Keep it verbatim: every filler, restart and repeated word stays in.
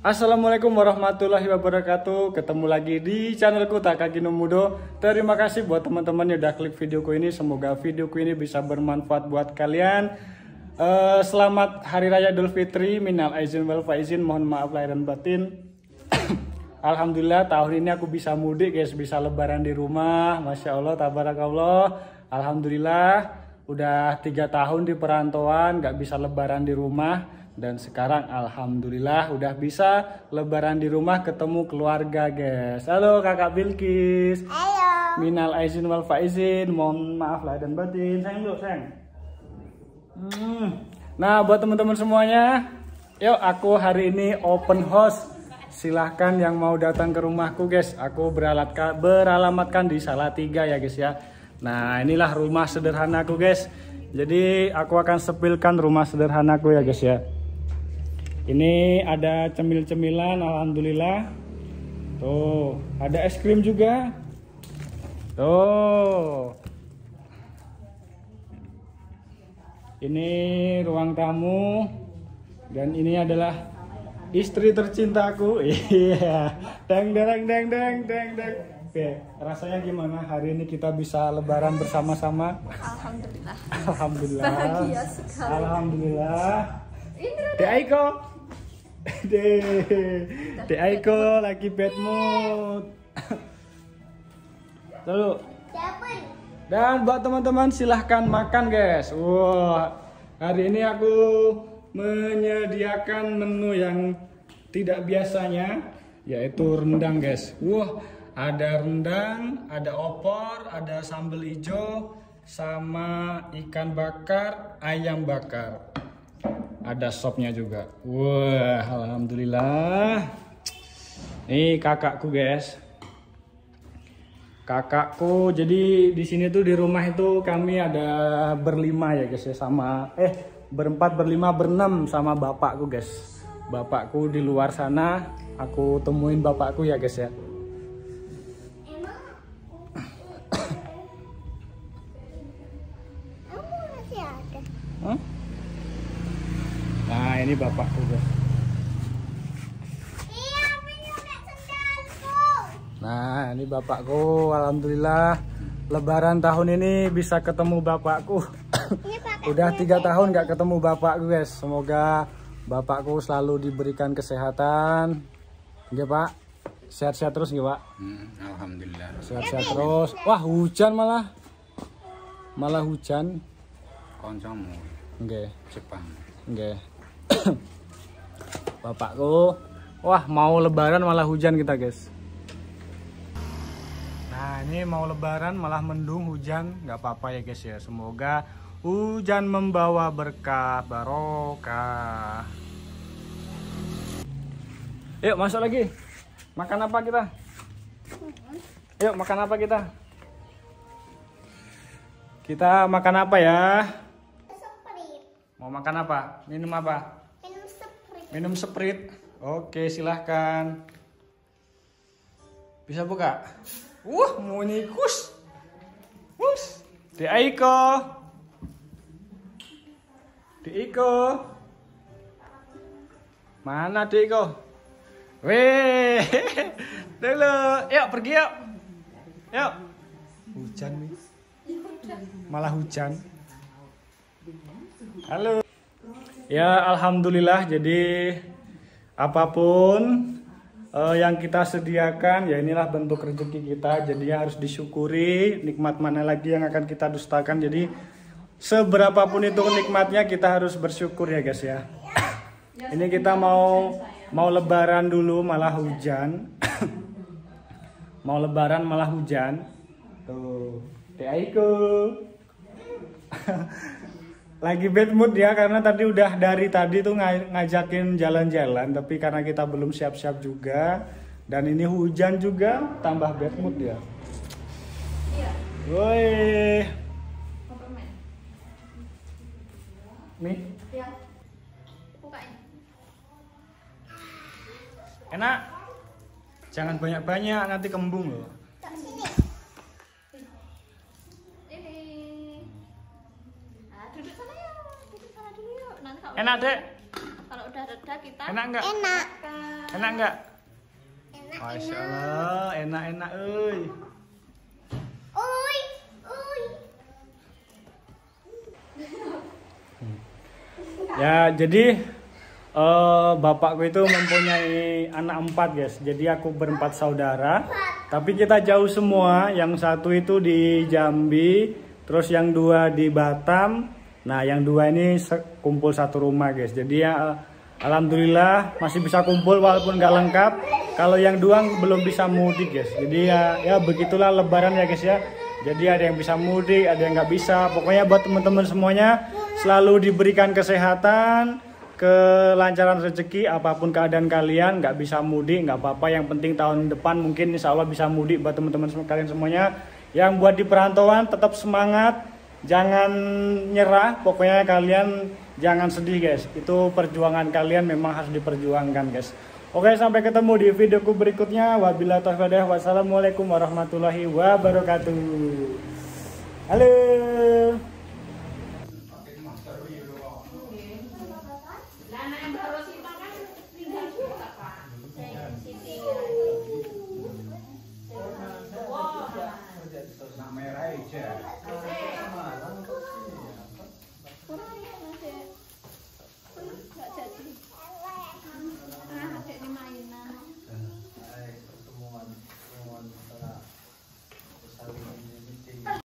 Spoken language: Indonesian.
Assalamualaikum warahmatullahi wabarakatuh. Ketemu lagi di channelku Takagino Mudo. Terima kasih buat teman-teman yang udah klik videoku ini. Semoga videoku ini bisa bermanfaat buat kalian. uh, Selamat Hari Raya Idul Fitri. Minal aizin wal faizin. Mohon maaf lahir dan batin. Alhamdulillah tahun ini aku bisa mudik guys. Bisa lebaran di rumah. Masya Allah, tabarakallah. Alhamdulillah udah tiga tahun di perantauan gak bisa lebaran di rumah. Dan sekarang alhamdulillah udah bisa lebaran di rumah ketemu keluarga guys. Halo kakak Bilkis. Halo. Minal aizin wal faizin. Mohon maaf lahir dan batin. Sayang dulu sayang. Hmm. Nah buat teman-teman semuanya, yuk aku hari ini open house. Silahkan yang mau datang ke rumahku guys. Aku beralatkan, beralamatkan di Salatiga ya guys ya. Nah inilah rumah sederhanaku guys. Jadi aku akan sepilkan rumah sederhanaku ya guys ya. Ini ada cemil-cemilan, alhamdulillah. Tuh, ada es krim juga. Tuh. Ini ruang tamu. Dan ini adalah istri tercintaku. Iya. Deng deng deng deng deng deng. Oke, rasanya gimana hari ini kita bisa lebaran bersama-sama? Alhamdulillah. Alhamdulillah. Bahagia sekali. Alhamdulillah. Dek Aiko. Dek. Dek Aiko lagi bad mood. Lalu. Dan buat teman-teman silahkan makan guys. Wah, hari ini aku menyediakan menu yang tidak biasanya, yaitu rendang guys. Wah, ada rendang, ada opor, ada sambal hijau, sama ikan bakar, ayam bakar. Ada sopnya juga. Wah, alhamdulillah. Nih kakakku guys. Kakakku, jadi di sini tuh di rumah itu kami ada berlima ya guys ya, sama eh berempat, berlima, berenam sama bapakku guys. Bapakku di luar sana, aku temuin bapakku ya guys ya. Huh? Nah ini bapakku guys. Nah ini bapakku, alhamdulillah lebaran tahun ini bisa ketemu bapakku. Udah tiga tahun gak ketemu bapakku guys. Semoga bapakku selalu diberikan kesehatan. Nggih Pak, sehat-sehat terus nggih Pak? Hmm, alhamdulillah. Sehat-sehat terus. Wah hujan malah, malah hujan. Koncomu. Nggih. Jepang. Nggih. Bapakku, wah mau lebaran malah hujan kita guys. Nah ini mau lebaran malah mendung hujan, nggak apa-apa ya guys ya. Semoga hujan membawa berkah barokah. Yuk masuk lagi. Makan apa kita? Yuk makan apa kita? Kita makan apa ya? Mau makan apa? Minum apa? Minum Sprite. Minum Sprite. Oke, silahkan. Bisa buka? Wah, mau nikus. Wus. Dek Aiko. Dek Aiko. Mana Dek Aiko? Weh. Dulu. Yuk pergi yuk. Yuk. Hujan nih. Malah hujan. Halo. Ya alhamdulillah, jadi apapun uh, yang kita sediakan ya inilah bentuk rezeki kita, jadi harus disyukuri. Nikmat mana lagi yang akan kita dustakan, jadi seberapapun itu nikmatnya kita harus bersyukur ya guys ya. Ini kita mau mau lebaran dulu malah hujan. Mau lebaran malah hujan. Tuh, Dek Aiko. Lagi bad mood ya, karena tadi udah dari tadi tuh ng ngajakin jalan-jalan, tapi karena kita belum siap-siap juga dan ini hujan juga tambah bad mood ya. Iya. Woi. Nih. Iya. Bukain. Enak. Jangan banyak-banyak nanti kembung loh. Sini. Ini. Ah, duduk sana ya. Duduk sana dulu yuk. Nanti kalau Enak, Dek. Kalau udah reda kita Enak nggak? enak Enak nggak? enak Masya Allah, enak-enak euy. Uy, uy. Ya, jadi eh, bapakku itu mempunyai anak empat, guys. Jadi aku berempat saudara. Tapi kita jauh semua. Yang satu itu di Jambi, terus yang dua di Batam. Nah, yang dua ini kumpul satu rumah, guys. Jadi ya, alhamdulillah masih bisa kumpul walaupun nggak lengkap. Kalau yang dua belum bisa mudik, guys. Jadi ya, ya begitulah Lebaran ya, guys ya. Jadi ada yang bisa mudik, ada yang nggak bisa. Pokoknya buat teman-teman semuanya selalu diberikan kesehatan, kelancaran rezeki, apapun keadaan kalian. Nggak bisa mudik, nggak apa-apa. Yang penting tahun depan mungkin insya Allah bisa mudik buat teman-teman kalian semuanya. Yang buat di perantauan tetap semangat, jangan nyerah. Pokoknya kalian jangan sedih, guys. Itu perjuangan kalian memang harus diperjuangkan, guys. Oke, sampai ketemu di videoku berikutnya. Wabillahi taufiq wal hidayah. Wassalamualaikum warahmatullahi wabarakatuh. Halo.